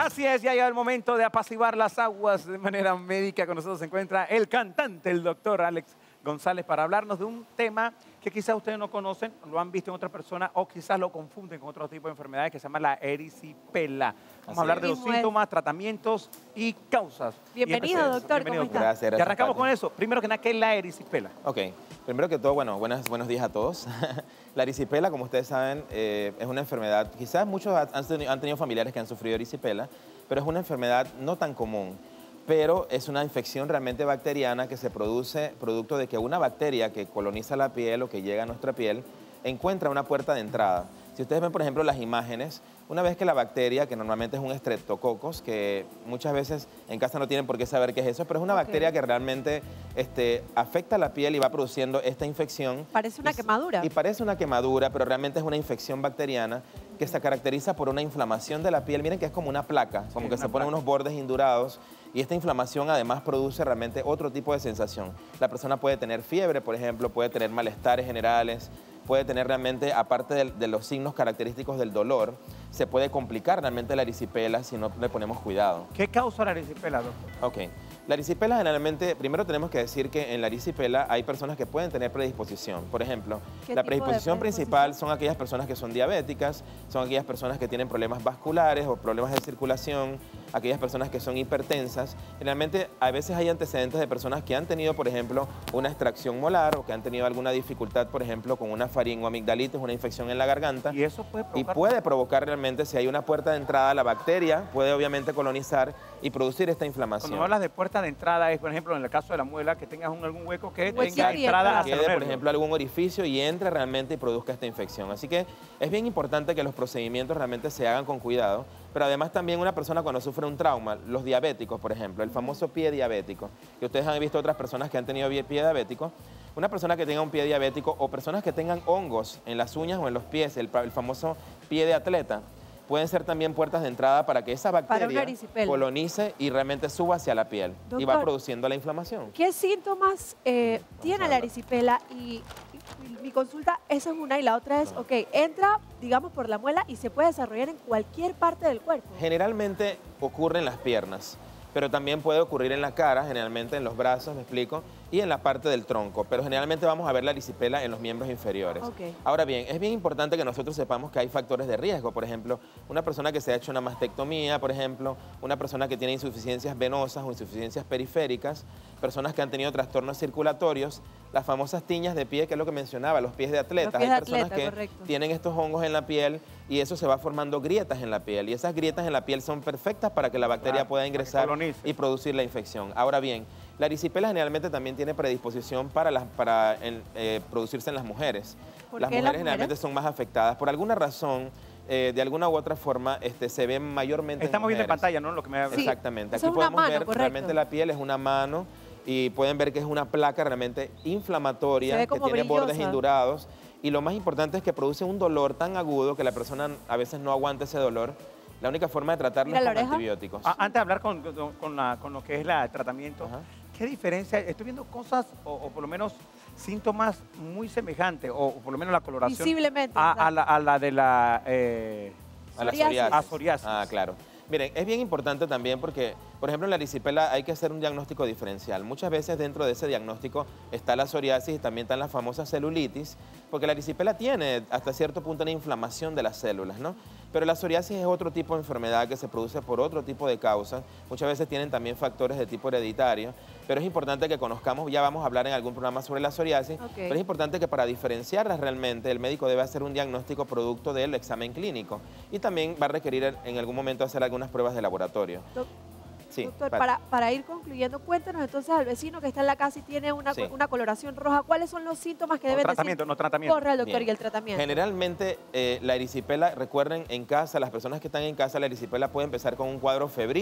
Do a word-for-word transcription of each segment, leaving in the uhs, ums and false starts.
Así es, ya llega el momento de apaciguar las aguas de manera médica. Con nosotros se encuentra el cantante, el doctor Alex González, para hablarnos de un tema que quizás ustedes no conocen, lo han visto en otras personas o quizás lo confunden con otro tipo de enfermedades que se llama la erisipela. Vamos Así a hablar es. de los síntomas, tratamientos y causas. Bienvenido, Y doctor, Bienvenido. ¿cómo está? Gracias, gracias. Y arrancamos Pati. con eso. Primero que nada, ¿qué es la erisipela? Ok, primero que todo, bueno, buenas, buenos días a todos. La erisipela, como ustedes saben, eh, es una enfermedad, quizás muchos han tenido, han tenido familiares que han sufrido erisipela, pero es una enfermedad no tan común. Pero es una infección realmente bacteriana que se produce producto de que una bacteria que coloniza la piel o que llega a nuestra piel encuentra una puerta de entrada. Si ustedes ven, por ejemplo, las imágenes, una vez que la bacteria, que normalmente es un streptococcus, que muchas veces en casa no tienen por qué saber qué es eso, pero es una Ok. bacteria que realmente este, afecta la piel y va produciendo esta infección. Parece una Y- quemadura. Y parece una quemadura, pero realmente es una infección bacteriana que se caracteriza por una inflamación de la piel. Miren que es como una placa, como Sí, que una se ponen placa. unos bordes indurados. Y esta inflamación además produce realmente otro tipo de sensación. La persona puede tener fiebre, por ejemplo, puede tener malestares generales, puede tener realmente, aparte de, de los signos característicos del dolor, se puede complicar realmente la erisipela si no le ponemos cuidado. ¿Qué causa la erisipela, doctor? Ok. La erisipela generalmente, primero tenemos que decir que en la erisipela hay personas que pueden tener predisposición. Por ejemplo, ¿Qué la tipo de predisposición predisposición? principal son aquellas personas que son diabéticas, son aquellas personas que tienen problemas vasculares o problemas de circulación, aquellas personas que son hipertensas. Generalmente, a veces hay antecedentes de personas que han tenido, por ejemplo, una extracción molar o que han tenido alguna dificultad, por ejemplo, con una faringoamigdalitis, una infección en la garganta. Y eso puede Y provocar... puede provocar realmente, si hay una puerta de entrada, la bacteria puede obviamente colonizar y producir esta inflamación. Cuando hablas de puerta de entrada, es, por ejemplo, en el caso de la muela, que tengas un, algún hueco que Huequito tenga y entrada entrada. hacia los quede, por nervios. ejemplo, algún orificio y entre realmente y produzca esta infección. Así que es bien importante que los procedimientos realmente se hagan con cuidado, pero además también una persona cuando sufre un trauma, los diabéticos, por ejemplo, el famoso pie diabético, que ustedes han visto otras personas que han tenido pie pie diabético, una persona que tenga un pie diabético o personas que tengan hongos en las uñas o en los pies, el, el famoso pie de atleta, pueden ser también puertas de entrada para que esa Para una bacteria erisipela. colonice y realmente suba hacia la piel y va Doctor. produciendo la inflamación. ¿Qué síntomas eh, tiene a la hablar. erisipela? Y, y mi consulta, esa es una, y la otra es, ok, entra, digamos, por la muela y se puede desarrollar en cualquier parte del cuerpo. Generalmente ocurre en las piernas, pero también puede ocurrir en la cara, generalmente en los brazos, me explico, y en la parte del tronco, pero generalmente vamos a ver la erisipela en los miembros inferiores. Ok. Ahora bien, es bien importante que nosotros sepamos que hay factores de riesgo, por ejemplo, una persona que se ha hecho una mastectomía, por ejemplo, una persona que tiene insuficiencias venosas o insuficiencias periféricas, personas que han tenido trastornos circulatorios, las famosas tiñas de pie, que es lo que mencionaba, los pies de atleta. pies de hay personas atleta, que correcto. tienen estos hongos en la piel y eso se va formando grietas en la piel y esas grietas en la piel son perfectas para que la bacteria Claro, pueda para que ingresar colonice. y producir la infección. Ahora bien, la erisipela generalmente también tiene predisposición para, las, para en- eh, producirse en las mujeres. ¿Por Las qué mujeres las generalmente mujeres? son más afectadas. Por alguna razón, eh, de alguna u otra forma, este, se ven mayormente Estamos en viendo en mujeres. pantalla, ¿no? Lo que me Sí. Exactamente. Esa Aquí es una podemos mano, ver correcto. realmente la piel, es una mano y pueden ver que es una placa realmente inflamatoria Se ve que como tiene bordes brillosa. indurados y lo más importante es que produce un dolor tan agudo que la persona a veces no aguanta ese dolor. La única forma de tratarlo Mira es la con oreja. antibióticos. Ah, antes de hablar con, con- con la- con lo que es la- el tratamiento, Ajá. ¿qué diferencia? Estoy viendo cosas, o, o por lo menos síntomas muy semejantes, o, o por lo menos la coloración Visiblemente. a, a exacto. la, a la de la... eh, A la Psoriasis. psoriasis. A psoriasis. Ah, claro. Miren, es bien importante también porque, por ejemplo, en la erisipela hay que hacer un diagnóstico diferencial. Muchas veces dentro de ese diagnóstico está la psoriasis y también están las famosas celulitis, porque la erisipela tiene hasta cierto punto una inflamación de las células, ¿no? Pero la psoriasis es otro tipo de enfermedad que se produce por otro tipo de causas. Muchas veces tienen también factores de tipo hereditario, pero es importante que conozcamos, ya vamos a hablar en algún programa sobre la psoriasis, Ok. pero es importante que para diferenciarlas realmente el médico debe hacer un diagnóstico producto del examen clínico y también va a requerir en algún momento hacer algunas pruebas de laboratorio. Doc- Sí, Doctor, Pat. para, para ir concluyendo, cuéntanos entonces al vecino que está en la casa y tiene una, Sí. una coloración roja, ¿cuáles son los síntomas que no deben tratamiento, decir? no tratamiento. Corre al doctor Bien. y el tratamiento. Generalmente eh, la erisipela, recuerden, en casa, las personas que están en casa, la erisipela puede empezar con un cuadro febril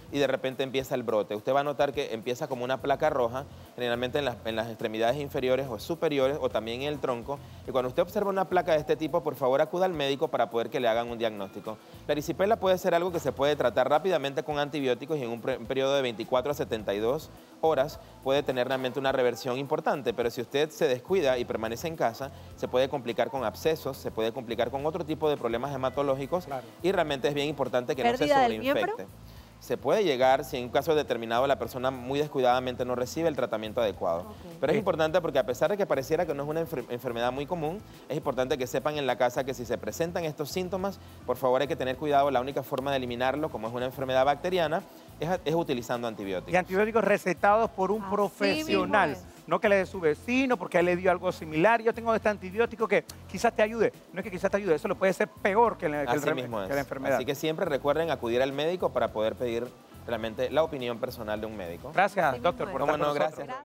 y de repente empieza el brote. Usted va a notar que empieza como una placa roja, generalmente en las, en las extremidades inferiores o superiores o también en el tronco. Y cuando usted observa una placa de este tipo, por favor acuda al médico para poder que le hagan un diagnóstico. La erisipela puede ser algo que se puede tratar rápidamente con antibióticos y en un, un periodo de veinticuatro a setenta y dos horas puede tener realmente una reversión importante, pero si usted se descuida y permanece en casa, se puede complicar con abscesos, se puede complicar con otro tipo de problemas hematológicos Claro. y realmente es bien importante que no se ¿Pérdida del sobreinfecte. miembro? Se puede llegar, si en un caso determinado la persona muy descuidadamente no recibe el tratamiento adecuado. Ok. Pero es Sí. importante porque a pesar de que pareciera que no es una enfer- enfermedad muy común, es importante que sepan en la casa que si se presentan estos síntomas, por favor hay que tener cuidado. La única forma de eliminarlo, como es una enfermedad bacteriana, es, es utilizando antibióticos. Y antibióticos recetados por un Así profesional. mismo es. No que le dé su vecino porque a él le dio algo similar. Yo tengo este antibiótico que quizás te ayude. No es que quizás te ayude, eso lo puede ser peor que, la- que el Así rem- mismo es. que la enfermedad. Así que siempre recuerden acudir al médico para poder pedir realmente la opinión personal de un médico. Gracias, Así mismo doctor, es. por Cómo estar con no, nosotros. gracias.